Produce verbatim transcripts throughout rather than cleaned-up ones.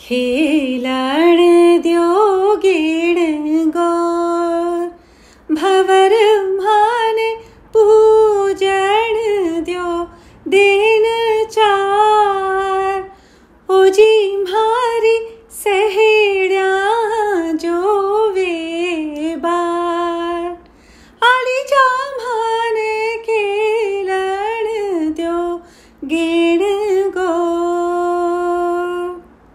खेलण द्यो गेण गौर, भंवर माने पूजन द्यो दिन चार। ओ जी म्हारी सहेड़िया जो वे बार, आली जा म्हाने खेलण द्यो गेण गौर।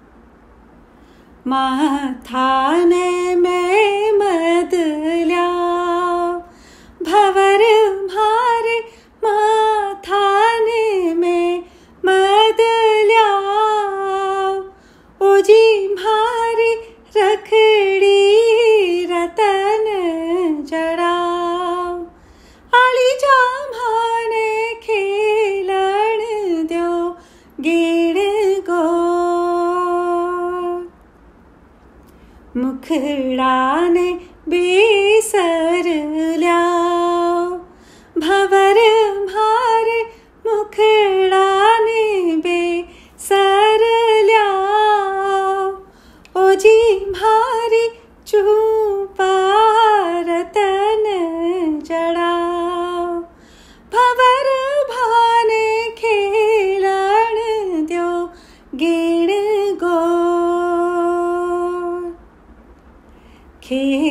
माथाने में मद ल्याओ, भंवर म्हारे माथाने में मद ल्याओ। ओ जी म्हारी रखड़ी रतन जड़ाओ, आली जा म्हाने खेलण द्यो गेण गौर। मुखड़ा ने बेसर ल्याओ, भंवर म्हारे मुखड़ा ने बेसर ल्याओ। ओ जी म्हारी चूपा रतन जड़ाओ, भंवर भाने खेलण द्यो गेण गौर। खे